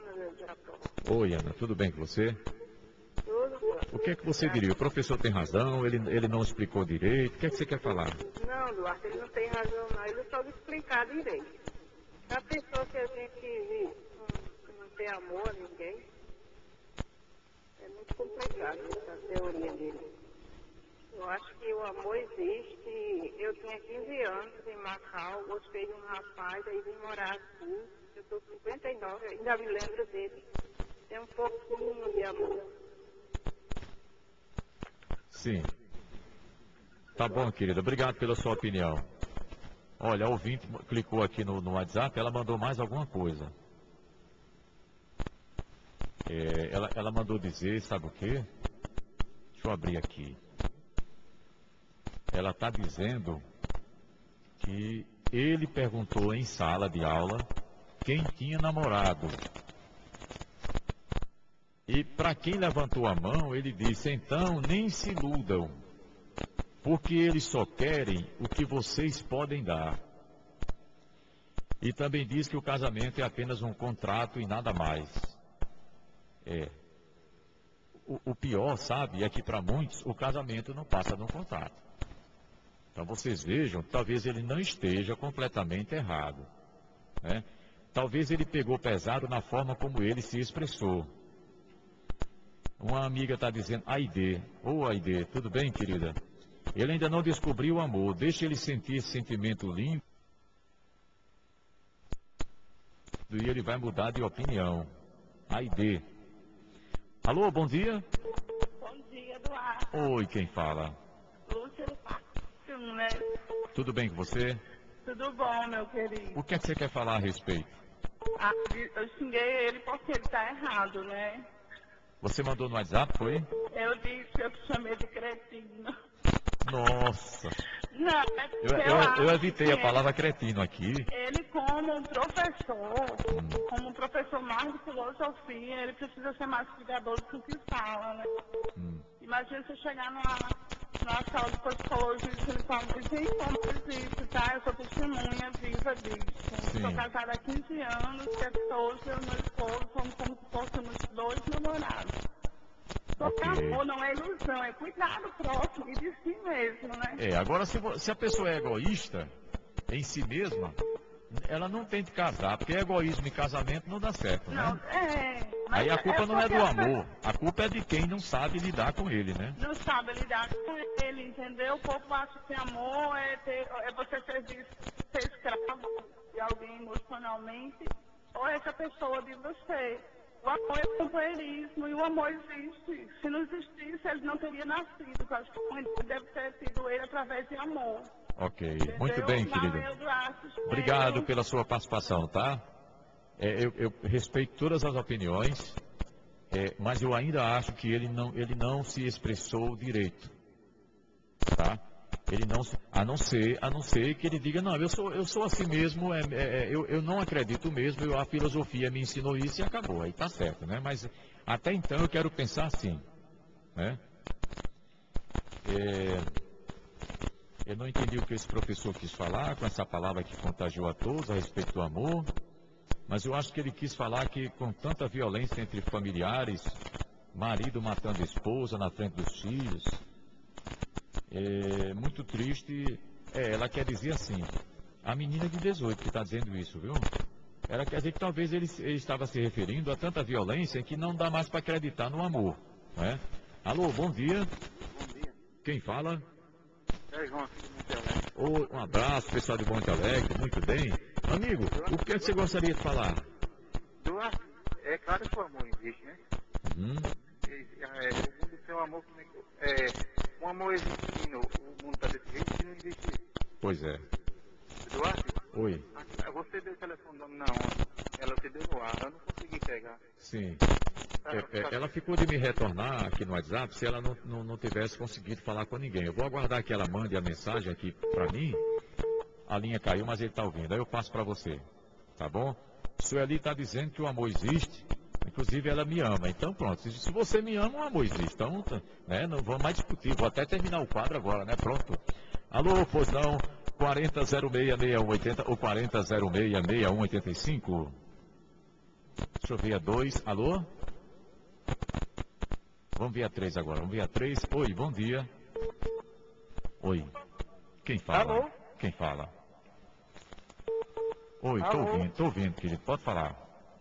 Oi, Ana, tudo bem com você? Tudo bom. O que é que você diria? O professor tem razão, ele, ele não explicou direito, o que é que você quer falar? Não, Duarte, ele não tem razão, não. Ele não soube explicar direito. A pessoa que a gente não, não tem amor a ninguém, é muito complicado essa teoria dele. Eu acho que o amor existe. Eu tinha quinze anos em Macau, gostei de um rapaz, aí vim morar aqui. Eu estou com cinquenta e nove, ainda me lembro dele. Tem um pouquinho de amor. Sim. Tá bom, querida, obrigado pela sua opinião. Olha, a ouvinte clicou aqui no, no WhatsApp, ela mandou mais alguma coisa. É, ela, ela mandou dizer, sabe o quê? Deixa eu abrir aqui. Ela está dizendo que ele perguntou em sala de aula quem tinha namorado. E para quem levantou a mão, ele disse, então nem se iludam, porque eles só querem o que vocês podem dar. E também diz que o casamento é apenas um contrato e nada mais. É. O, o pior, sabe, é que para muitos o casamento não passa de um contrato. Então vocês vejam, talvez ele não esteja completamente errado, né? Talvez ele pegou pesado na forma como ele se expressou. Uma amiga está dizendo, Aide, ô Aide, tudo bem, querida? Ele ainda não descobriu o amor, deixa ele sentir esse sentimento lindo e ele vai mudar de opinião. Aide. Alô, bom dia? Bom dia, Eduardo. Oi, quem fala? Lúcia do Parque, né? Tudo bem com você? Tudo bom, meu querido? O que é que você quer falar a respeito? Ah, eu xinguei ele porque ele tá errado, né? Você mandou no WhatsApp, foi? Eu disse, eu te chamei de cretino. Nossa. Não, é Eu, porque eu, acho eu evitei a que palavra cretino aqui. Ele, como um professor, como um professor mais de filosofia, ele precisa ser mais cuidadoso com o que fala, né? Hum. Imagina você chegar numa, numa sala de psicologia e ele fala, gente, como existe, tá? Eu sou testemunha viva disso. Sim. Sou casada há quinze anos, que até hoje eu e meu esposo somos como se fôssemos dois namorados. Porque Ok. amor não é ilusão, é cuidar do próximo e de si mesmo, né? É, agora se, vo- se a pessoa é egoísta em si mesma, ela não tem de casar, porque egoísmo em casamento não dá certo, Não, né? é. mas Aí a culpa não é porque do a amor, a culpa é de quem não sabe lidar com ele, né? Não sabe lidar com ele, entendeu? O povo acha que amor é, ter, é você ser, visto- ser escravo de alguém emocionalmente, ou essa pessoa de você. O amor é companheirismo e o amor existe. Se não existisse, ele não teria nascido. Eu acho que a mãe deve ter tido ele através de amor. Ok, Entendeu? muito bem, Não, querida. eu acho que Obrigado eu- pela sua participação, tá? É, eu, eu respeito todas as opiniões, é, mas eu ainda acho que ele não, ele não se expressou direito. Tá? Ele não, a não ser, a não ser que ele diga, não, eu sou, eu sou assim mesmo, é, é, eu, eu não acredito mesmo, eu, a filosofia me ensinou isso e acabou, aí tá certo, né? Mas até então eu quero pensar assim, né? É, eu não entendi o que esse professor quis falar com essa palavra que contagiou a todos a respeito do amor, mas eu acho que ele quis falar que com tanta violência entre familiares, marido matando a esposa na frente dos filhos, é muito triste. É, ela quer dizer assim, a menina de dezoito que está dizendo isso, viu? Ela quer dizer que talvez ele, ele estava se referindo a tanta violência que não dá mais para acreditar no amor, né? Alô, bom dia. Bom dia. Quem fala? É João, aqui de Monte Alegre. Oh, um abraço, pessoal de Monte Alegre, muito bem. Amigo, o que é que você gostaria de falar? Duarte, é claro que o amor existe, né? Uhum. É, é, o mundo sem o amor, como é que... É, um amor existindo, o mundo está desse jeito que não existe. Pois é. Duarte? Oi. A, você deu o telefone da na onda, ela te deu no ar, eu não consegui pegar. Sim. É, é, ela ficou de me retornar aqui no WhatsApp se ela não, não, não tivesse conseguido falar com ninguém. Eu vou aguardar que ela mande a mensagem aqui para mim. A linha caiu, mas ele está ouvindo. Aí eu passo para você. Tá bom? Sueli está dizendo que o amor existe. Inclusive ela me ama. Então pronto. Se, se você me ama, o amor existe. Então, né, não vamos mais discutir. Vou até terminar o quadro agora, né? Pronto. Alô, pois não. quarenta zero seis seis um oito zero ou quarenta zero seis seis um oito cinco. Deixa eu ver a dois. Alô? Vamos ver a três agora. Vamos ver a três. Oi, bom dia. Oi. Quem fala? Alô? Quem fala? Oi, tô Alô? ouvindo, tô ouvindo, querido. Pode falar.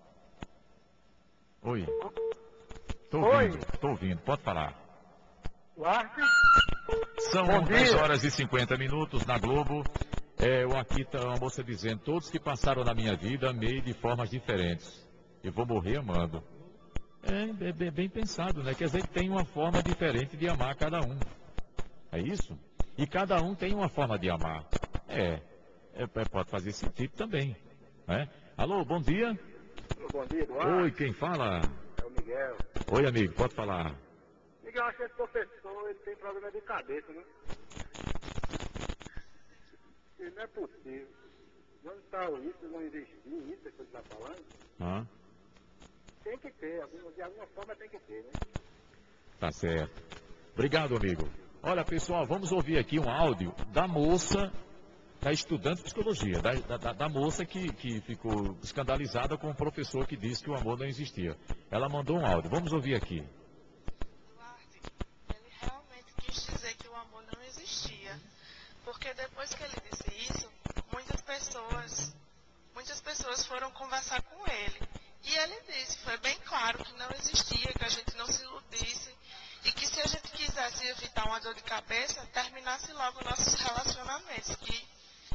Oi. Tô Oi. ouvindo, tô ouvindo. Pode falar. Duarte? São Bom dez dia. horas e cinquenta minutos na Globo. É, eu aqui tá uma moça dizendo, todos que passaram na minha vida amei de formas diferentes. Eu vou morrer amando. É, é bem, bem pensado, né? Quer dizer que tem uma forma diferente de amar cada um. É isso? E cada um tem uma forma de amar. É, é, é pode fazer sentido também. Né? Alô, bom dia. Bom dia, Duarte. Oi, quem fala? É o Miguel. Oi, amigo, pode falar. Miguel, acho que esse professor, ele tem problema de cabeça, né? Ele não é possível. De onde está isso? Não existiu isso que ele está falando? Ah, Tem que ter, alguma- de alguma forma tem que ter, né? tá certo. Obrigado, amigo. Olha, pessoal, vamos ouvir aqui um áudio da moça, da estudante de psicologia, da, da, da moça que, que ficou escandalizada com o professor que disse que o amor não existia. Ela mandou um áudio. Vamos ouvir aqui. Duarte, ele realmente quis dizer que o amor não existia. Porque depois que ele disse isso, muitas pessoas, muitas pessoas foram conversar com ele. E ele disse, foi bem claro que não existia, que a gente não se iludisse. E que se a gente quisesse evitar uma dor de cabeça, terminasse logo nossos relacionamentos. Que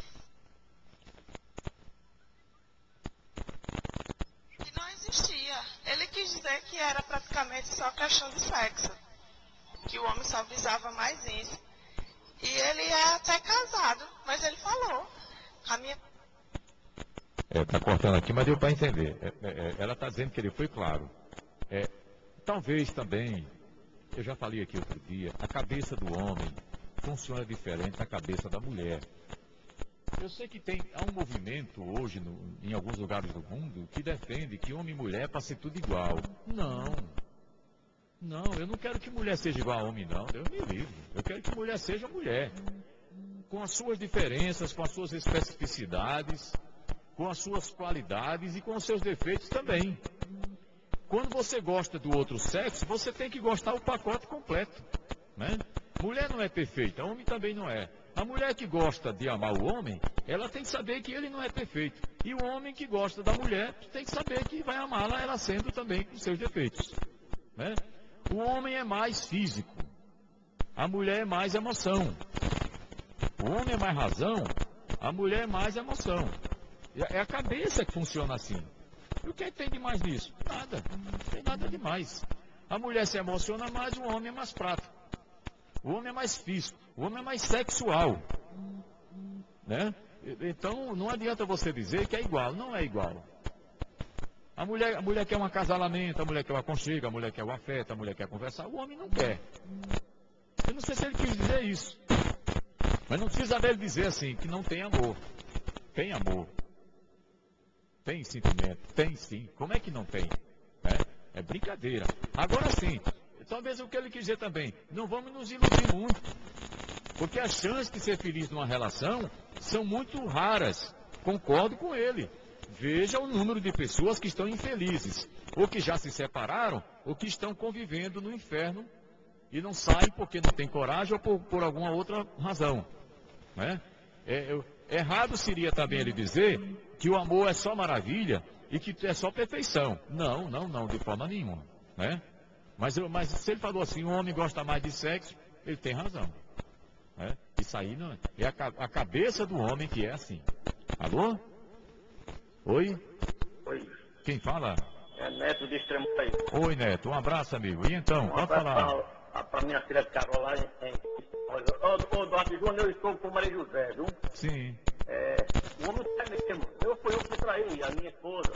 que não existia. Ele quis dizer que era praticamente só questão de sexo. Que o homem só visava mais isso. E ele é até casado, mas ele falou. A minha... É, tá cortando aqui, mas deu para entender. É, é, ela está dizendo que ele foi claro. É, talvez também, eu já falei aqui outro dia, a cabeça do homem funciona diferente da cabeça da mulher. Eu sei que tem, há um movimento hoje no, em alguns lugares do mundo que defende que homem e mulher é para ser tudo igual. Não. Não, eu não quero que mulher seja igual a homem, não. Deus me livre. Eu quero que mulher seja mulher. Com as suas diferenças, com as suas especificidades, com as suas qualidades e com os seus defeitos também. Quando você gosta do outro sexo, você tem que gostar o pacote completo. Né? Mulher não é perfeita, homem também não é. A mulher que gosta de amar o homem, ela tem que saber que ele não é perfeito. E o homem que gosta da mulher tem que saber que vai amá-la ela sendo também com seus defeitos. Né? O homem é mais físico, a mulher é mais emoção. O homem é mais razão, a mulher é mais emoção. É a cabeça que funciona assim. E o que, é que tem de mais nisso? Nada, não tem nada de mais. A mulher se emociona mais, o homem é mais prático. O homem é mais físico, o homem é mais sexual. Né? Então, não adianta você dizer que é igual. Não é igual. A mulher, a mulher quer um acasalamento, a mulher quer o aconchego, a mulher quer o afeto, a mulher quer conversar. O homem não quer. Eu não sei se ele quis dizer isso. Mas não precisa dele dizer assim, que não tem amor. Tem amor. Tem sentimento. Tem sim. Como é que não tem? É, é brincadeira. Agora sim, talvez o que ele quis dizer também, não vamos nos iludir muito. Porque as chances de ser feliz numa relação são muito raras. Concordo com ele. Veja o número de pessoas que estão infelizes, ou que já se separaram, ou que estão convivendo no inferno e não saem porque não tem coragem ou por, por alguma outra razão. Né? É, é, errado seria também ele dizer que o amor é só maravilha e que é só perfeição. Não, não, não, de forma nenhuma. Né? Mas, eu, mas se ele falou assim, o homem gosta mais de sexo, ele tem razão. Né? Isso aí não, é a, a cabeça do homem que é assim. Alô? Oi? Oi. Quem fala? É Neto de Extremo aí. Oi, Neto. Um abraço, amigo. E então, Um pode abraço falar. Para, para minha filha de Carola em Ô, ô, Duarte Júnior, eu estou com o Maria José, viu? Sim. É, o homem é mesmo. Eu fui eu que traí a minha esposa.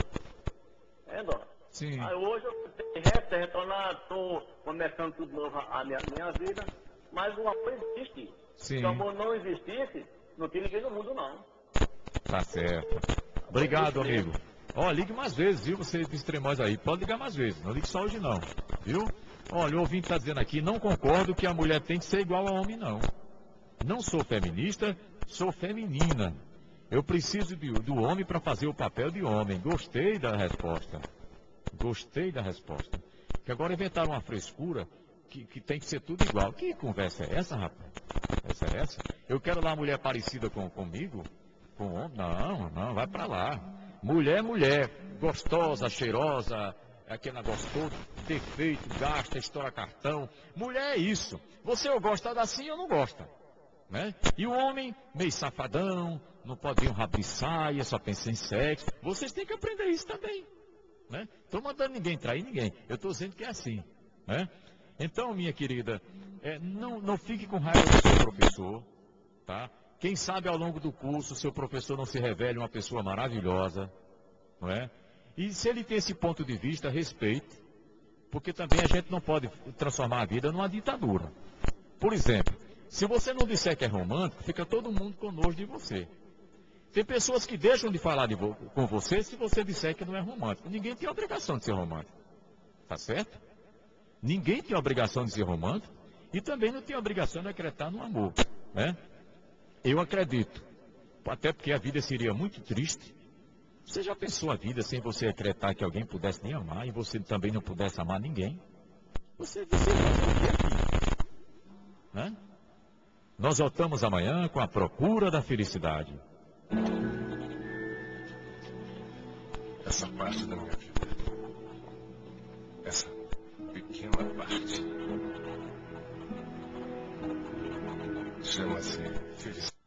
É, dona? Sim. Aí hoje eu tenho retornar, estou começando tudo novo a minha, minha vida, mas o amor existe. Sim. Se o amor não existisse, não tinha ninguém no mundo, não. Tá certo. Obrigado, amigo. Ó, ligue mais vezes, viu? Vocês extremóis aí. Pode ligar mais vezes. Não ligue só hoje, não. Viu? Olha, o ouvinte está dizendo aqui, não concordo que a mulher tem que ser igual ao homem, não. Não sou feminista, sou feminina. Eu preciso de, do homem para fazer o papel de homem. Gostei da resposta. Gostei da resposta. Que agora inventaram uma frescura que, que tem que ser tudo igual. Que conversa é essa, rapaz? Essa é essa? Eu quero lá uma mulher parecida com, comigo? Com homem? Não, não, vai para lá. Mulher, mulher. Gostosa, cheirosa, aquele negócio todo, defeito, gasta, estoura cartão. Mulher é isso. Você ou gosta assim ou não gosta. Né? E o homem, meio safadão, não pode vir um rabo de saia, só pensa em sexo. Vocês têm que aprender isso também. Né? Estou mandando ninguém trair ninguém. Eu estou dizendo que é assim. Né? Então, minha querida, é, não, não fique com raiva do seu professor. Tá? Quem sabe ao longo do curso, seu professor não se revele uma pessoa maravilhosa. Não é? E se ele tem esse ponto de vista, respeite. Porque também a gente não pode transformar a vida numa ditadura. Por exemplo, se você não disser que é romântico, fica todo mundo com nojo de você. Tem pessoas que deixam de falar de vo com você se você disser que não é romântico. Ninguém tem obrigação de ser romântico. Tá certo? Ninguém tem obrigação de ser romântico e também não tem obrigação de acreditar no amor. Né? Eu acredito, até porque a vida seria muito triste. Você já pensou a vida sem você acreditar que alguém pudesse nem amar e você também não pudesse amar ninguém? Você, você vai fazer o que aqui? Né? Nós voltamos amanhã com a procura da felicidade. Essa parte da minha vida, essa pequena parte, chama-se felicidade.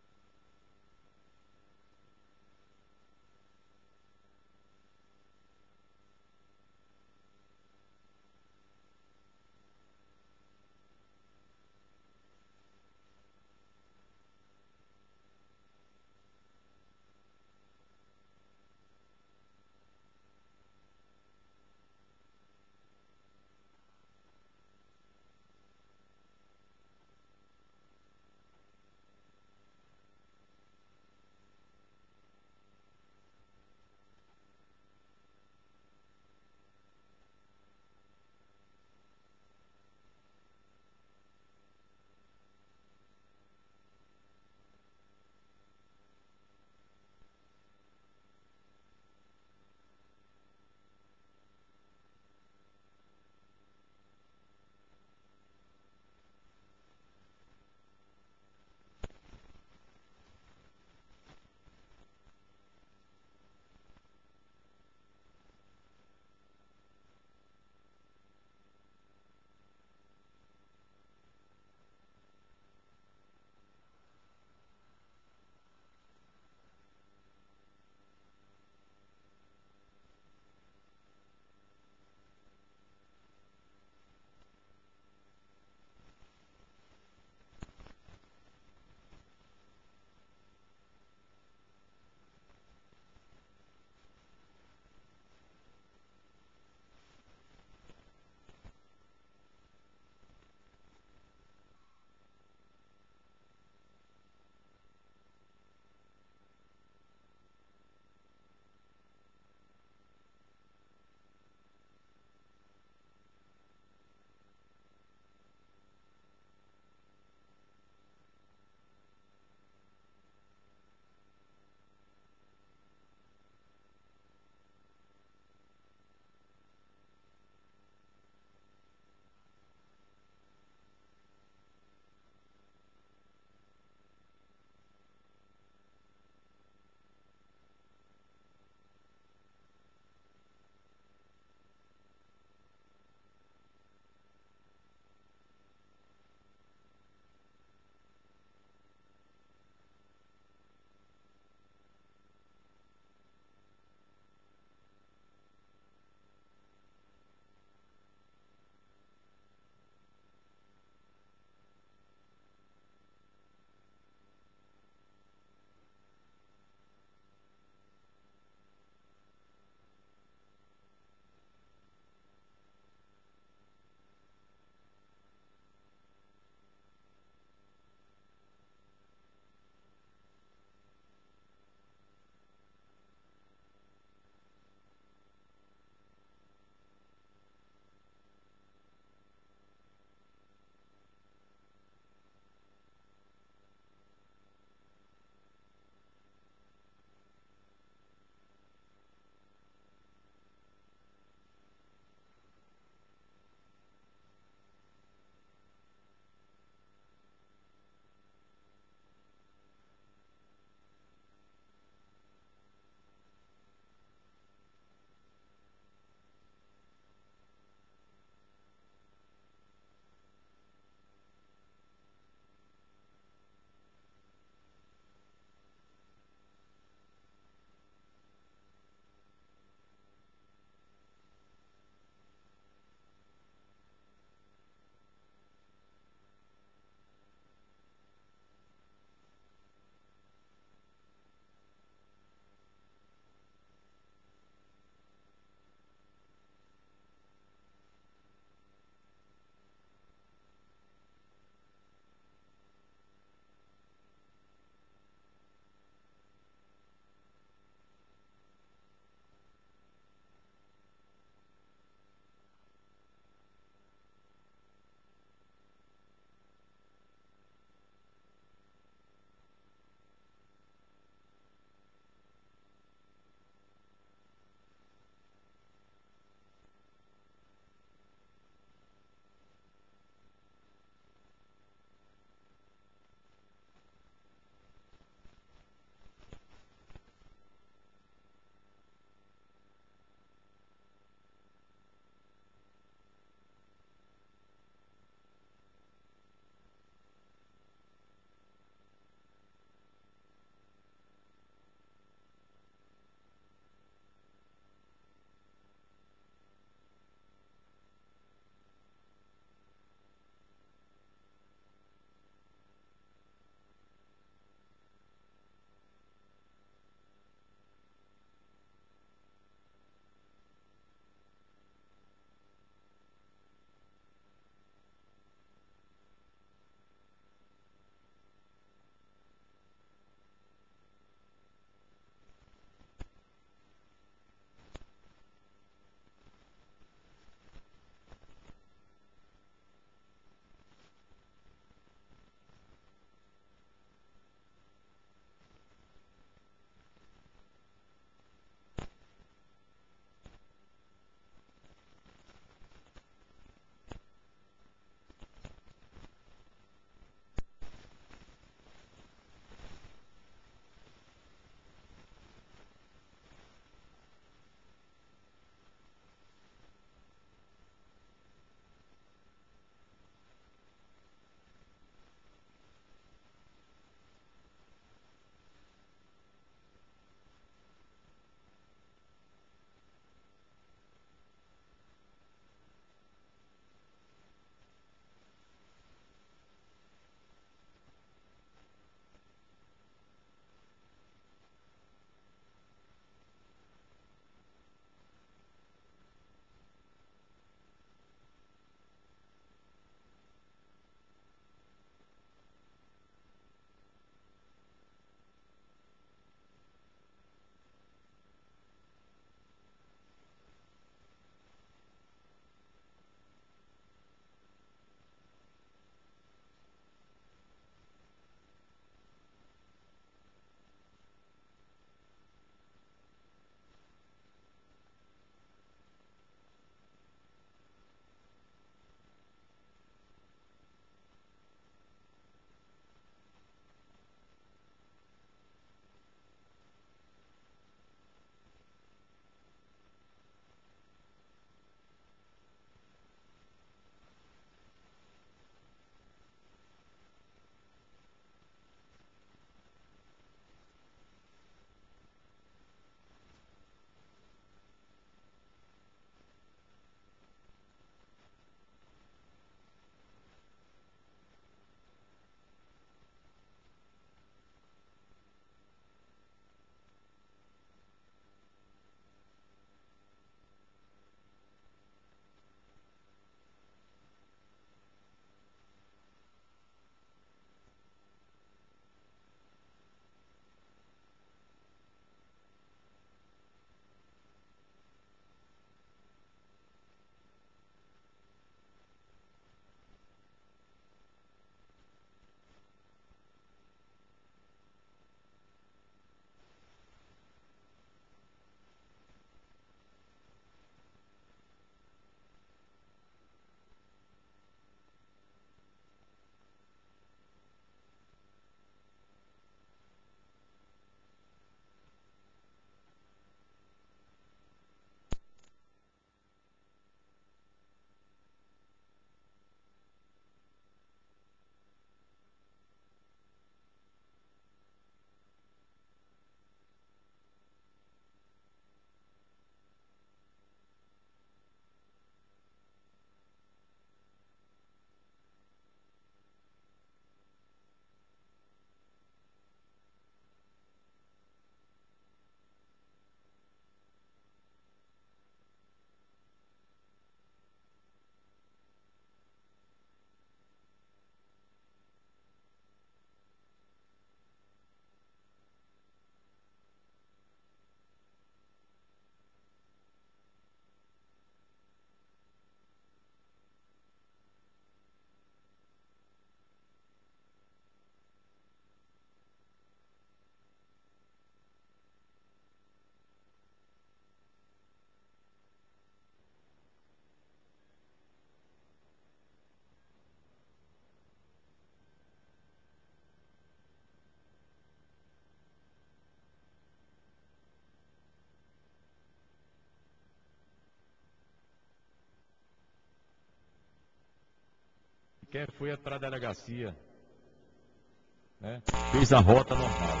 sequer foi para a delegacia, né? Fez a rota normal.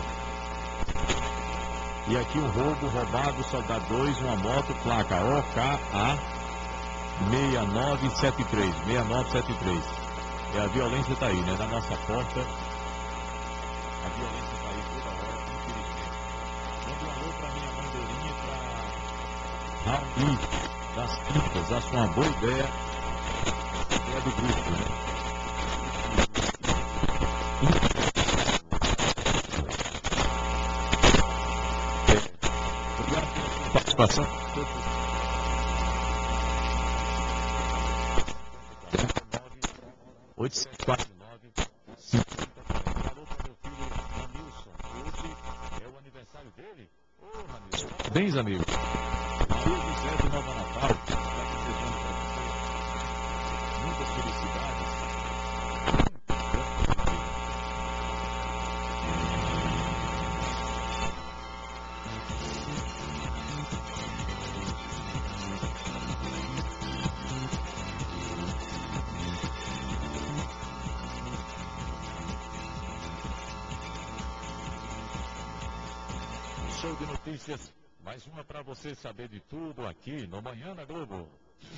E aqui o roubo, roubado, soldado dois, uma moto, placa O K A seis nove sete três, seis nove sete três. E a violência está aí, né? Na nossa porta. A violência está aí toda hora, infelizmente. Mande um alô para minha mãe Dorinha, para Raul das Quintas. Acho uma boa ideia. Ideia do grupo, né? Obrigado pela sua participação. oito sete quatro nove cinco zero. Alô para meu filho Ramilson. Hoje é o aniversário dele. Ô, Ramilson. Parabéns, amigo. Maria José de Nova Natal. Está desejando para você muitas felicidades. Show de notícias, mais uma para você saber de tudo aqui no Manhã na Globo.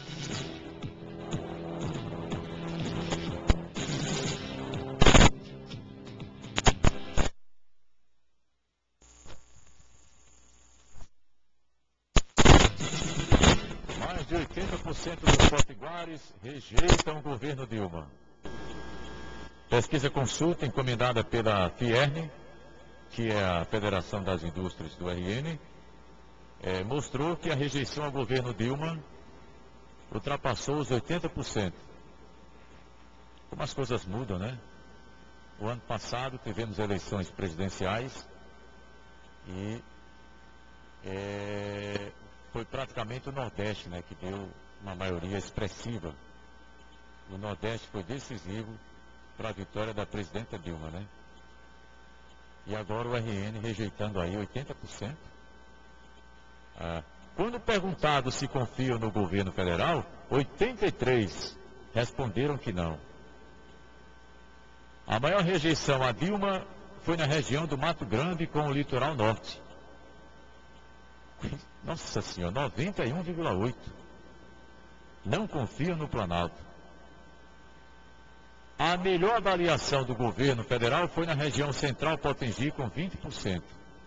Mais de oitenta por cento dos potiguares rejeitam o governo Dilma. Pesquisa consulta encomendada pela Fierne, que é a Federação das Indústrias do R N, é, mostrou que a rejeição ao governo Dilma ultrapassou os oitenta por cento. Como as coisas mudam, né? O ano passado tivemos eleições presidenciais e é, foi praticamente o Nordeste, né, que deu uma maioria expressiva. O Nordeste foi decisivo para a vitória da presidenta Dilma, né? E agora o R N rejeitando aí oitenta por cento. Ah, quando perguntado se confiam no governo federal, oitenta e três por cento responderam que não. A maior rejeição a Dilma foi na região do Mato Grande com o litoral norte. Nossa senhora, noventa e um vírgula oito por cento. Não confiam no Planalto. A melhor avaliação do governo federal foi na região central Potengi, com vinte por cento.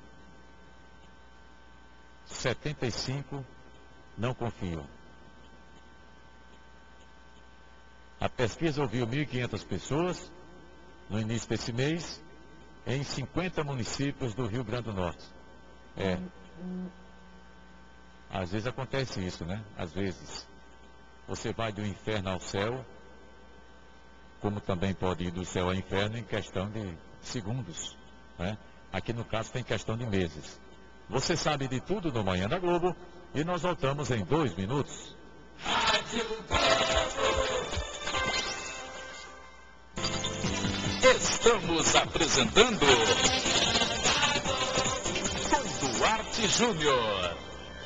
setenta e cinco por cento não confiam. A pesquisa ouviu mil e quinhentas pessoas no início desse mês em cinquenta municípios do Rio Grande do Norte. É. Às vezes acontece isso, né? Às vezes você vai do inferno ao céu, como também pode ir do céu ao inferno em questão de segundos, né? Aqui no caso tem questão de meses. Você sabe de tudo no Manhã da Globo e nós voltamos em dois minutos. Estamos apresentando com Duarte Júnior.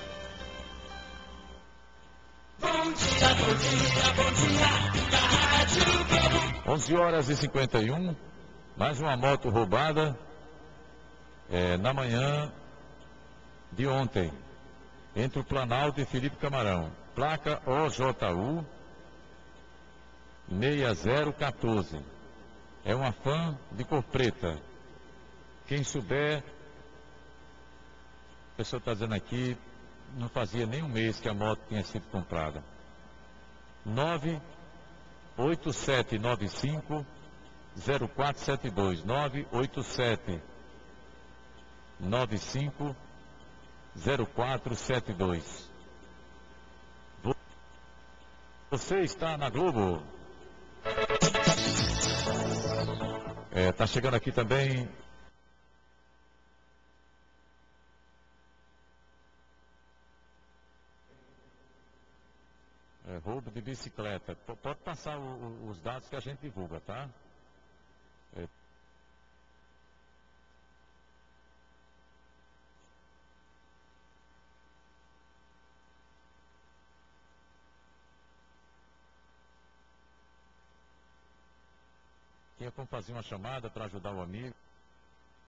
Bom dia, bom dia, bom dia, da Rádio Globo. onze horas e cinquenta e um, mais uma moto roubada é, na manhã de ontem, entre o Planalto e Felipe Camarão. Placa O J U seis zero um quatro. É uma fã de cor preta. Quem souber, a pessoa está dizendo aqui, não fazia nem um mês que a moto tinha sido comprada. nove oito sete nove cinco zero quatro sete dois. nove oito sete nove cinco zero quatro sete dois. Você está na Globo. Está é, chegando aqui também é, roubo de bicicleta. P pode passar o, o, os dados que a gente divulga, tá? É, tinha como fazer uma chamada para ajudar o amigo.